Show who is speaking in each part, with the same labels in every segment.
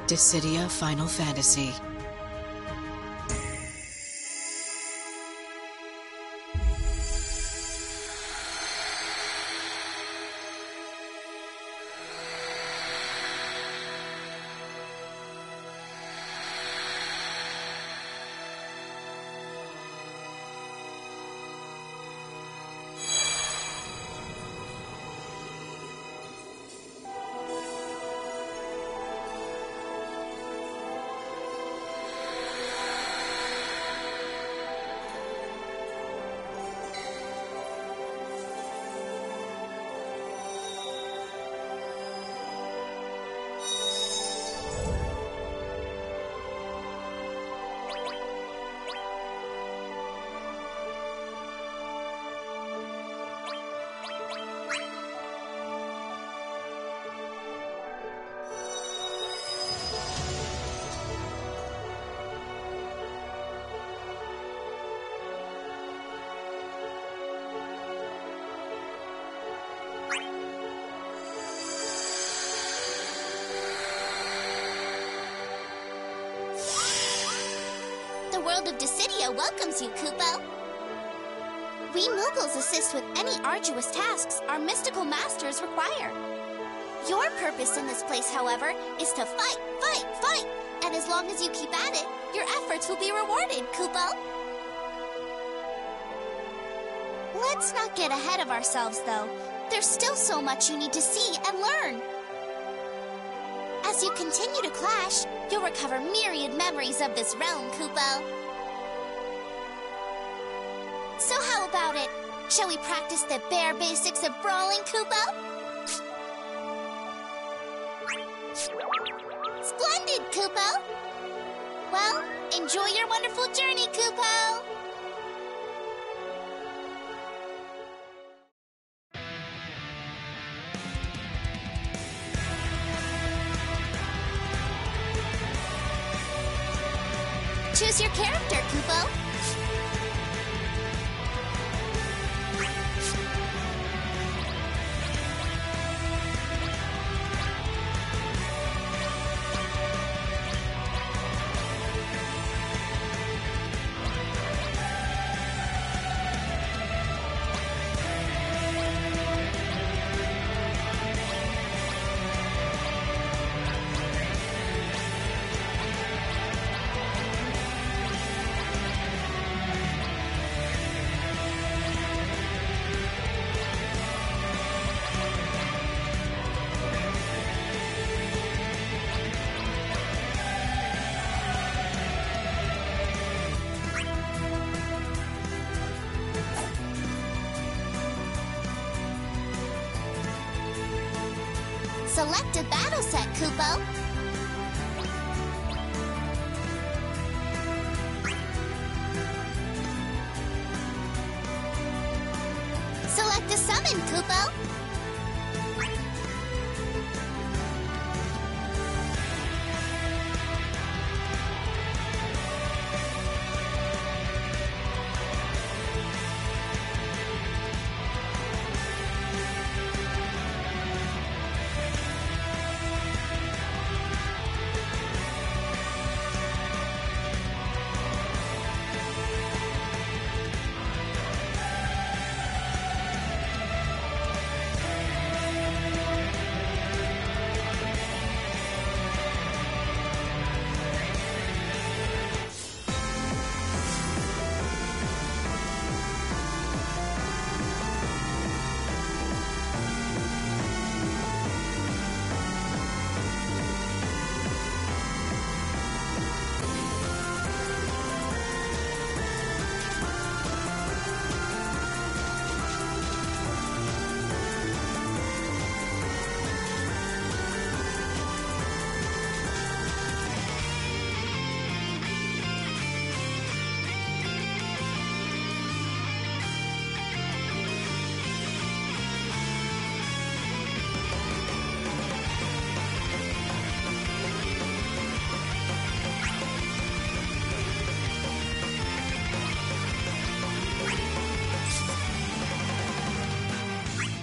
Speaker 1: Dissidia Final Fantasy.
Speaker 2: The world of Dissidia welcomes you, Kupo. We Moogles assist with any arduous tasks our mystical masters require. Your purpose in this place, however, is to fight, fight, fight! And as long as you keep at it, your efforts will be rewarded, Kupo. Let's not get ahead of ourselves, though. There's still so much you need to see and learn. As you continue to clash, you'll recover myriad memories of this realm, Kupo. So how about it? Shall we practice the bare basics of brawling, Kupo? Splendid, Kupo! Well, enjoy your wonderful journey, Kupo! Choose your character, Kupo. Select a battle set, Kupo. Select a summon, Kupo.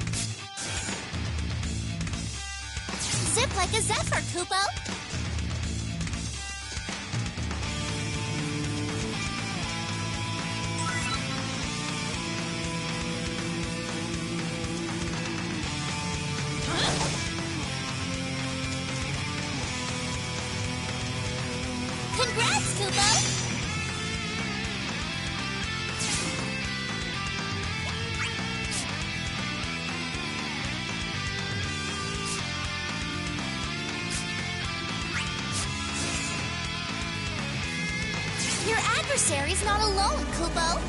Speaker 2: Zip like a zephyr, Kupo. Congrats, Kupo! Your adversary's not alone, Kupo.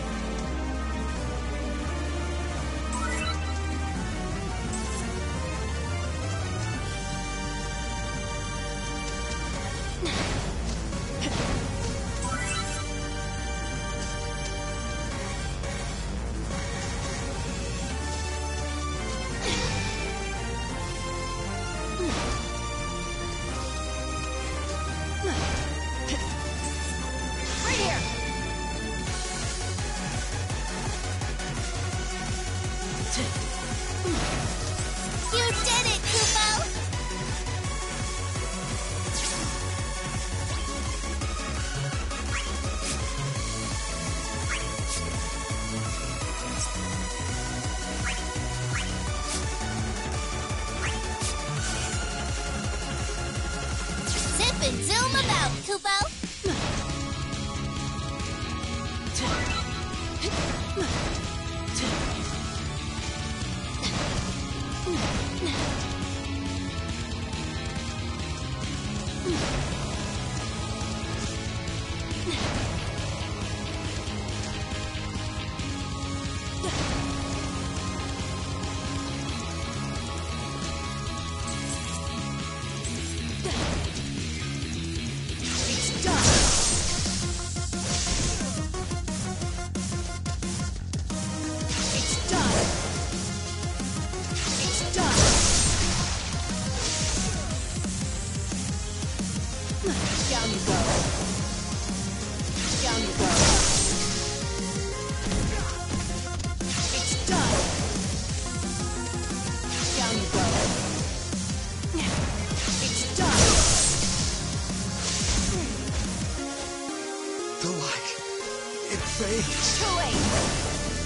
Speaker 2: You did it, Kupo! Zip and zoom about, Kupo!
Speaker 3: Down you go. Down you go. It's done. Down you go. It's done.
Speaker 4: The light, it fades.
Speaker 3: Too late.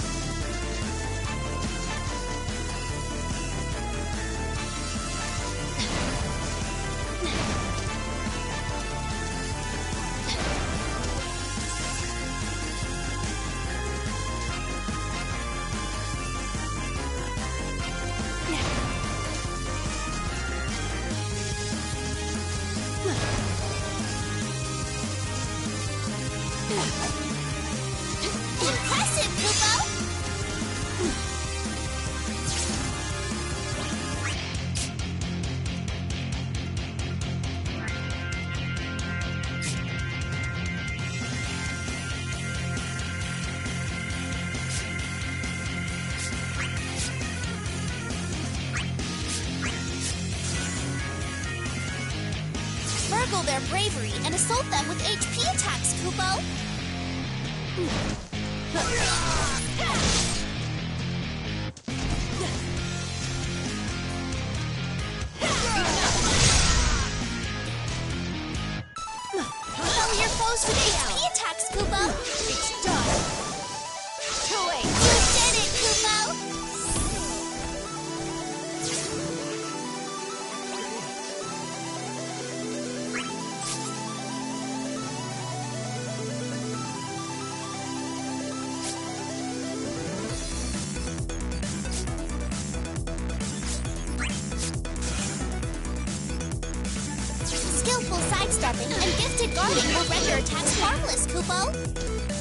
Speaker 2: Impressive, Kupo! Burgle their bravery and assault them with HP attacks, Kupo! Repel your foes with HP attacks, Kupo!
Speaker 3: It's done. Too late.
Speaker 2: You did it, Kupo! Skillful sidestepping and gifted guarding will render attacks harmless, Kupo!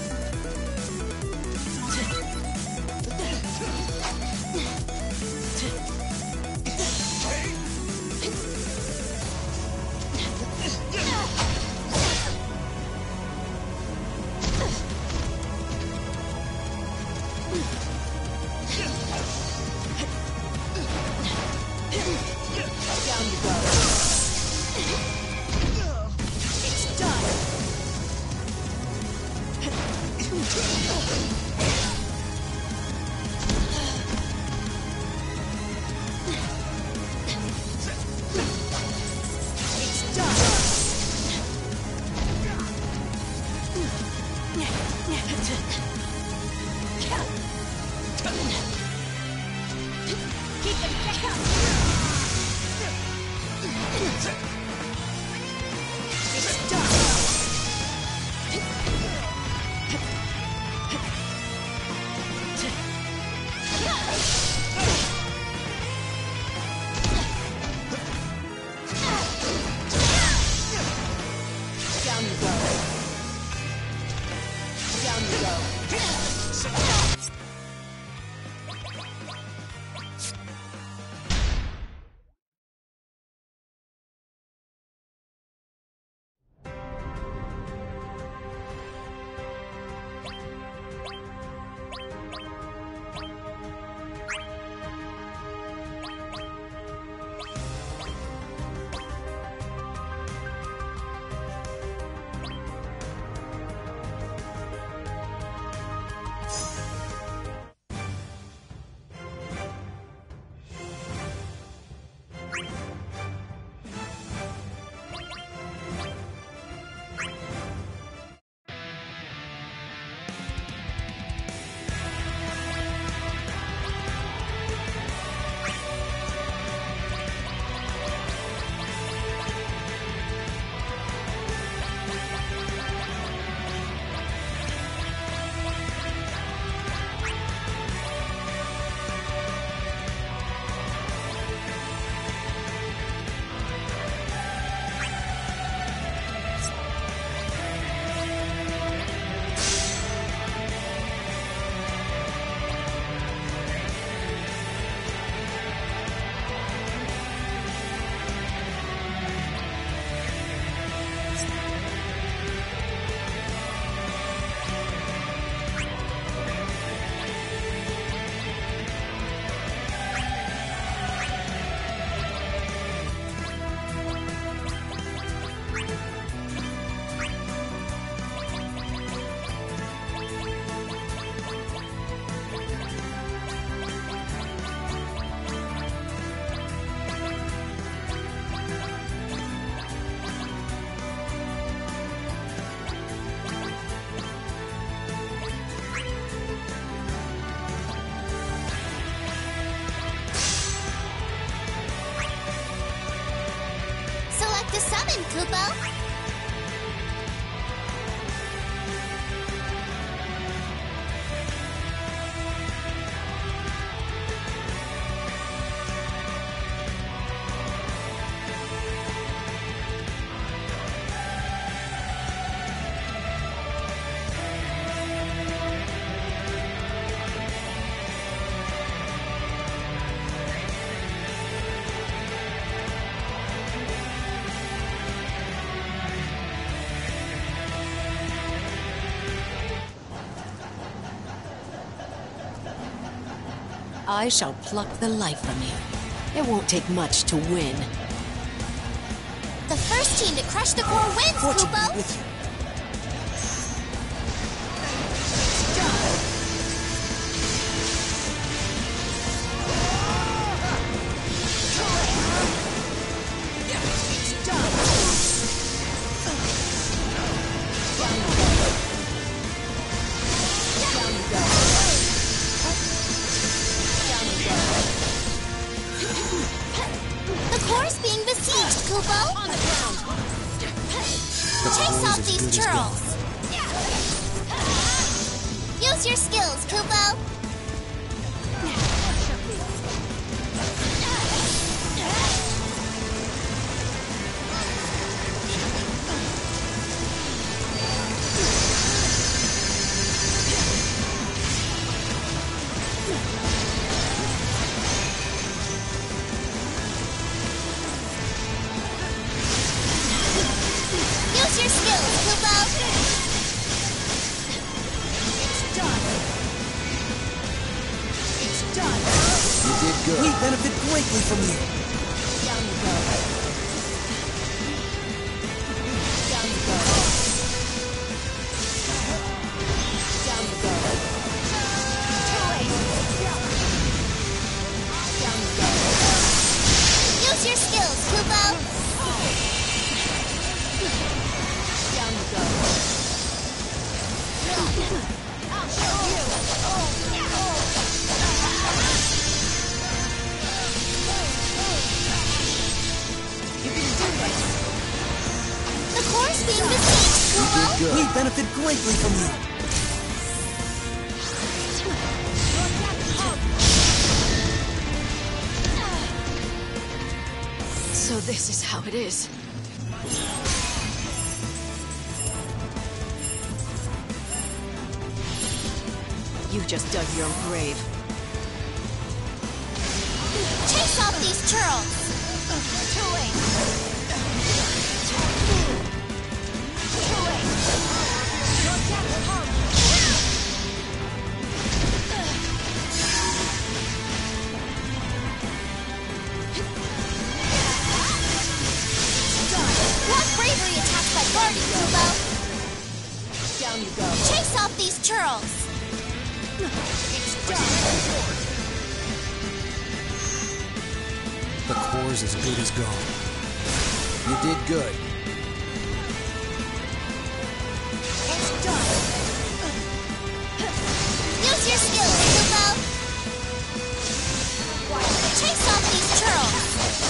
Speaker 3: Down you go. It's done.
Speaker 2: To summon, Kupo!
Speaker 1: I shall pluck the life from you. It won't take much to win.
Speaker 2: The first team to crush the core wins,
Speaker 4: Fortune
Speaker 2: Kupo!
Speaker 4: be with you.
Speaker 2: Chase off these churls! Use your skills, Kupo! Use your skills, Kupo!
Speaker 3: It's done. It's done.
Speaker 4: You did good. We benefit greatly from you.
Speaker 3: Down you go. Down you go. Down you go. Down you go.
Speaker 2: Use your skills, Kupo!
Speaker 3: Down you go. I'll show you. You can do this.
Speaker 2: The core's being besieged,
Speaker 4: You
Speaker 2: Kupo!
Speaker 4: did good. We benefit greatly from you.
Speaker 1: So this is how it is.
Speaker 3: You've just dug your own grave.
Speaker 2: Chase off these churls!
Speaker 3: Too late! Too late! Your death will harm you!
Speaker 2: What bravery attacked by Guardian, Kubo!
Speaker 3: Down you go.
Speaker 2: Chase off these churls!
Speaker 3: It's done!
Speaker 4: The core's as good as gone. You did good.
Speaker 3: It's done!
Speaker 2: Use your skills, Kubo! Chase off these churls!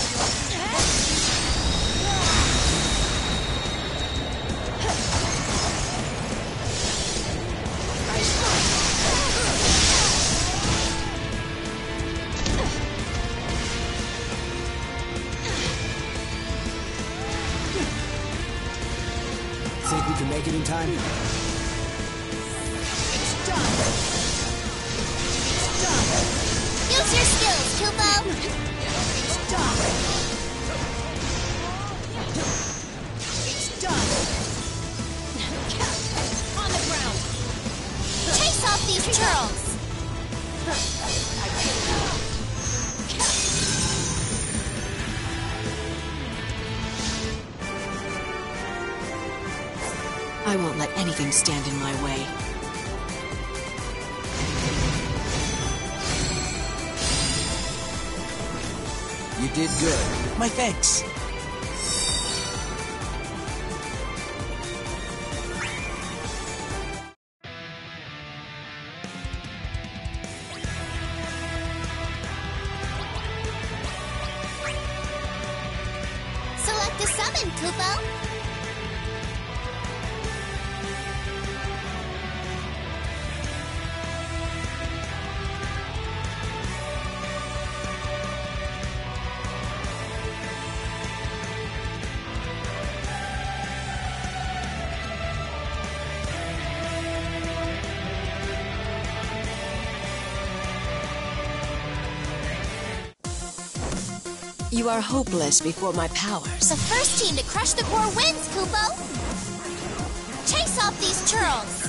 Speaker 4: Think we can make it in time?
Speaker 3: It's done! It's done!
Speaker 2: Use your skills, Kubo!
Speaker 3: It's done! It's done! On the ground!
Speaker 2: Chase off these churls!
Speaker 3: I did it.
Speaker 1: I won't let anything stand in my way.
Speaker 4: You did good. My thanks.
Speaker 2: Select a summon, Kubo!
Speaker 1: You are hopeless before my powers.
Speaker 2: The first team to crush the core wins, Kubo! Chase off these churls!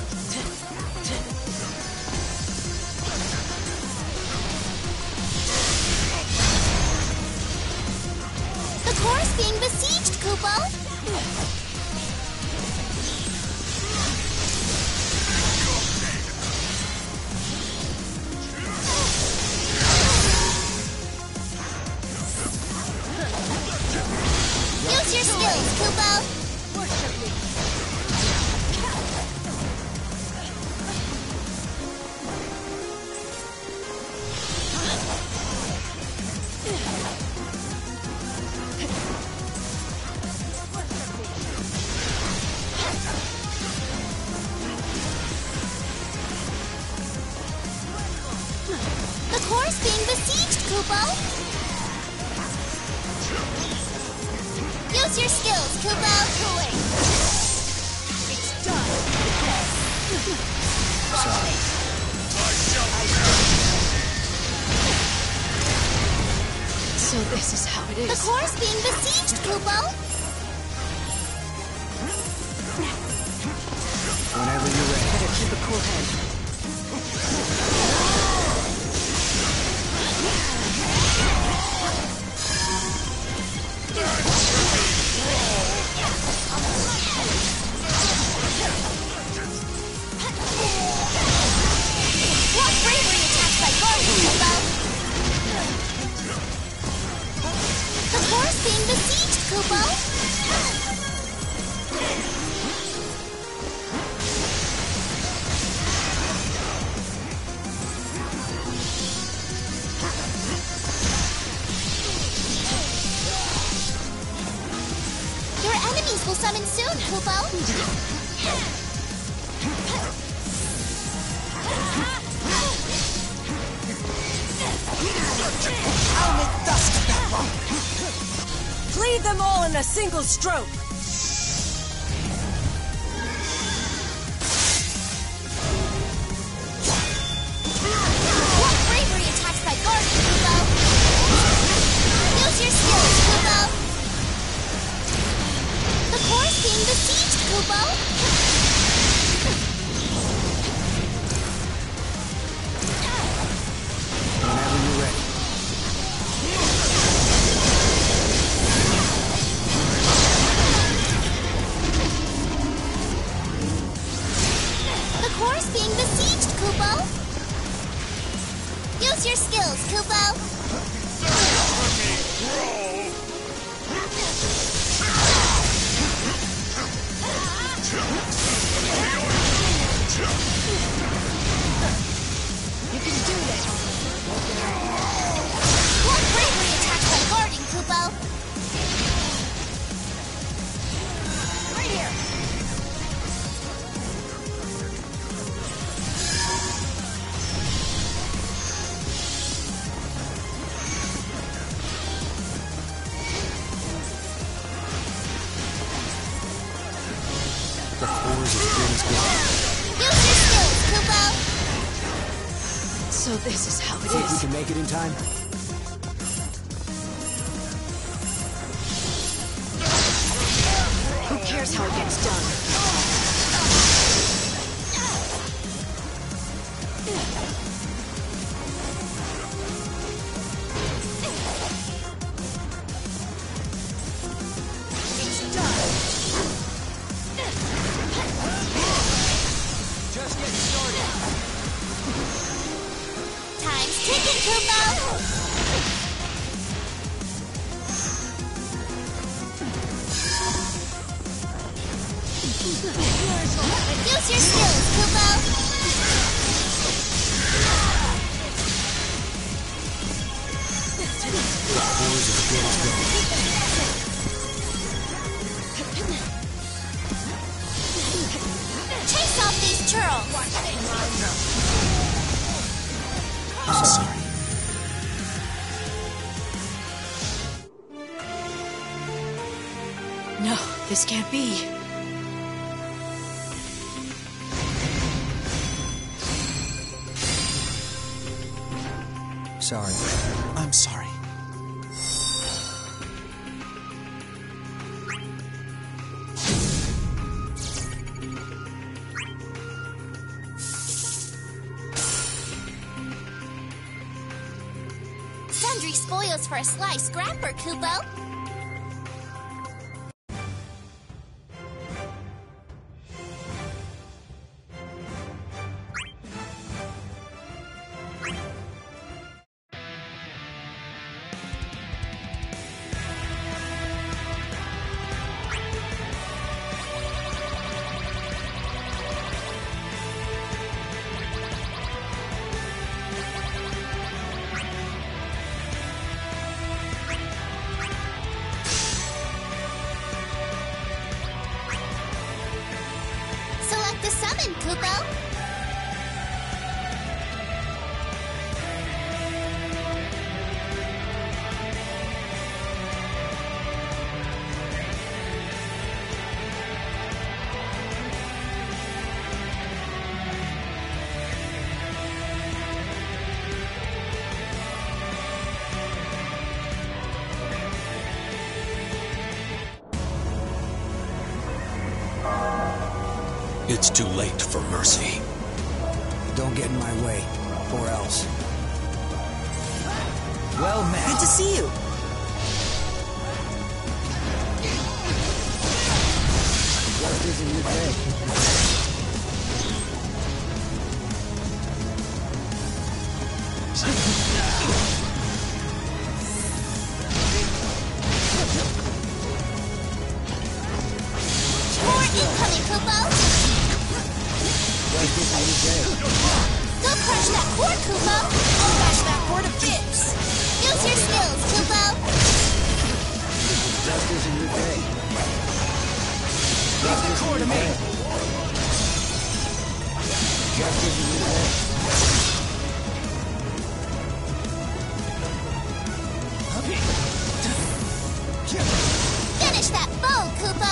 Speaker 2: The core is being besieged, Kubo! Use your skills, Kubo!
Speaker 3: Worship me!
Speaker 2: The core is being besieged, Kubo! Use your skills, Kubo!
Speaker 3: It's done!
Speaker 4: Sorry.
Speaker 1: So this is how it
Speaker 2: The
Speaker 1: is.
Speaker 2: core is being besieged, Kubo!
Speaker 4: Whenever you're ready.
Speaker 1: Better keep a cool head.
Speaker 2: What bravery attacked by Guardian, Kubo! The core is being besieged, Kubo! Your enemies will summon soon, Kubo!
Speaker 4: I'll make dust of that rock.
Speaker 1: Bleed them all in a single stroke.
Speaker 2: being besieged, Kupo!
Speaker 4: Whenever you're ready.
Speaker 2: The core's being besieged, Kupo! Use your skills, Kupo!
Speaker 3: You can do this!
Speaker 2: Core bravely attacks by guarding, Kupo!
Speaker 3: Right here!
Speaker 4: The core is as good as gone.
Speaker 2: Use your skills, Kupo!
Speaker 1: So this is how it
Speaker 4: Think we
Speaker 1: is.
Speaker 4: can make it in time?
Speaker 1: Who cares how it gets done?
Speaker 3: It's done!
Speaker 4: Just getting started.
Speaker 2: Time's ticking, Kupo! Use your skills, Kupo!
Speaker 4: The core is as good as gone.
Speaker 2: Chase off these churls!
Speaker 4: I'm sorry.
Speaker 1: No, this can't be.
Speaker 4: Sorry. I'm sorry.
Speaker 2: Sundry spoils for a slice, scrapper, Kupo! Select the summon, Kupo!
Speaker 5: It's too late for mercy.
Speaker 4: Don't get in my way, or else. Well met.
Speaker 1: Good to see you.
Speaker 4: Just isn't your day.
Speaker 2: Core incoming, Kupo!
Speaker 4: Just isn't your day.
Speaker 2: Go crush that core, Kupo!
Speaker 1: I'll bash that core to bits.
Speaker 2: Use your skills, Kupo!
Speaker 4: Just isn't your day.
Speaker 1: Leave the core to me.
Speaker 4: Just isn't your day.
Speaker 2: Finish that bow, Kupo!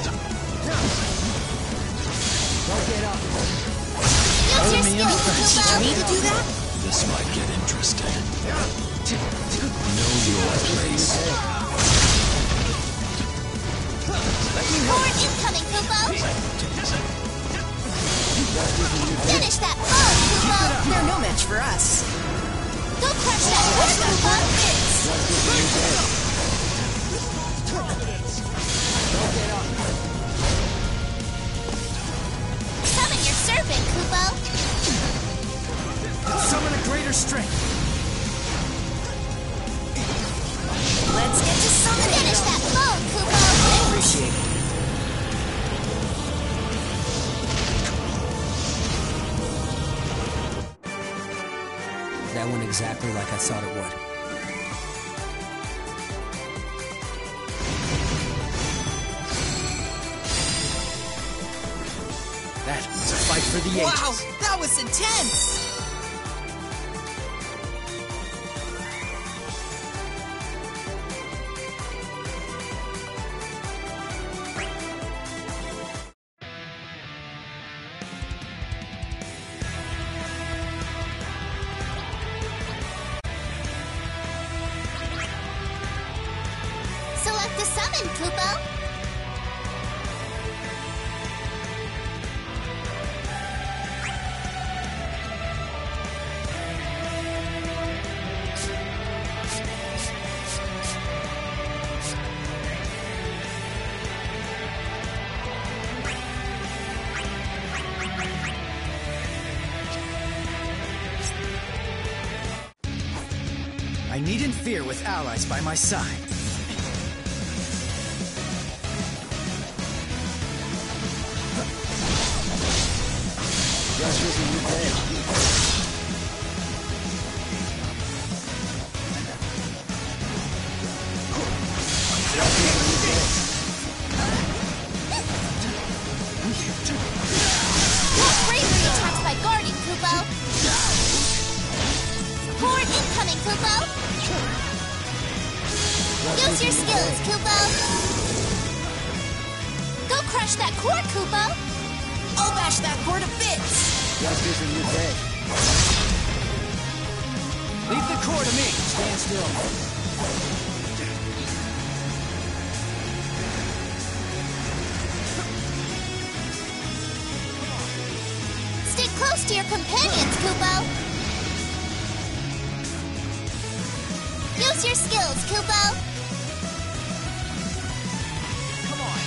Speaker 4: Don't get up.
Speaker 2: Use your skills, Kupo!
Speaker 1: Me to do that?
Speaker 5: This might get interesting. Know your place.
Speaker 2: Core incoming, Kupo! Finish that blow, Kupo!
Speaker 1: They're no match for us.
Speaker 2: Go crush that core, Kupo! Summon your serpent, Kupo!
Speaker 4: Summon a greater strength.
Speaker 1: Let's get to summoning.
Speaker 2: Finish that blow, Kupo!
Speaker 1: Appreciate it.
Speaker 4: That went exactly like I thought it would. That was a fight for the ages.
Speaker 1: Wow, that was intense.
Speaker 2: Select the summon, Kupo!
Speaker 6: I needn't fear with allies by my side.
Speaker 2: Bravery attacks by guarding, Kupo! Horde incoming, Kupo! Use your skills, Kupo! Go crush that core, Kupo!
Speaker 1: I'll bash that core to bits.
Speaker 6: Leave the core to me. Stand still.
Speaker 2: Stick close to your companions, Kupo! Use your skills, Kupo!
Speaker 6: Come on.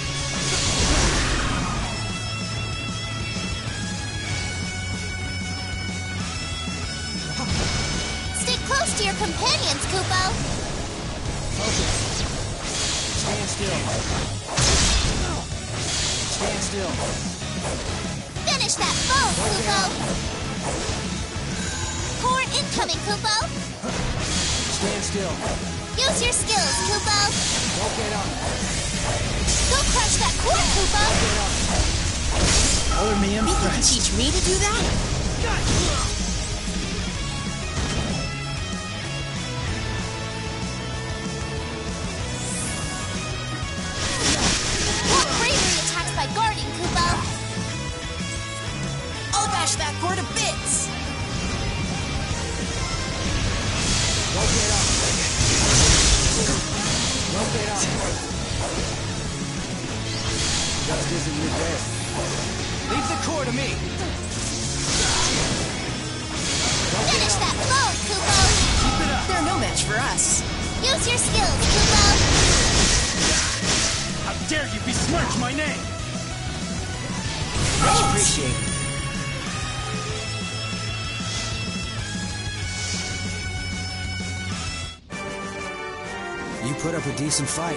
Speaker 2: Stick close to your companions, Kupo!
Speaker 6: Focus. Stand still. Stand still.
Speaker 2: Finish that foe, Kupo! Core incoming, Kupo!
Speaker 6: Stand still.
Speaker 2: Use your skills, Kupo!
Speaker 6: Don't get up.
Speaker 2: Go crush that core, Kupo!
Speaker 6: Color me
Speaker 1: You can
Speaker 6: impressed.
Speaker 1: teach me to do that?
Speaker 2: Horde bravery attacks by guarding, Kupo!
Speaker 1: I'll bash that core to bits.
Speaker 6: Don't get up. Don't get up. Justice in your death. Leave the core to me.
Speaker 2: Finish that blow, Kupo!
Speaker 6: Keep it up.
Speaker 1: They're no match for us.
Speaker 2: Use your skills, Kupo!
Speaker 6: How dare you besmirch my name?
Speaker 1: Much
Speaker 6: appreciated.
Speaker 4: You put up a decent fight.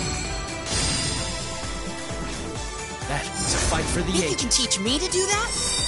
Speaker 4: That was a fight for the
Speaker 1: You
Speaker 4: ages.
Speaker 1: can teach me to do that?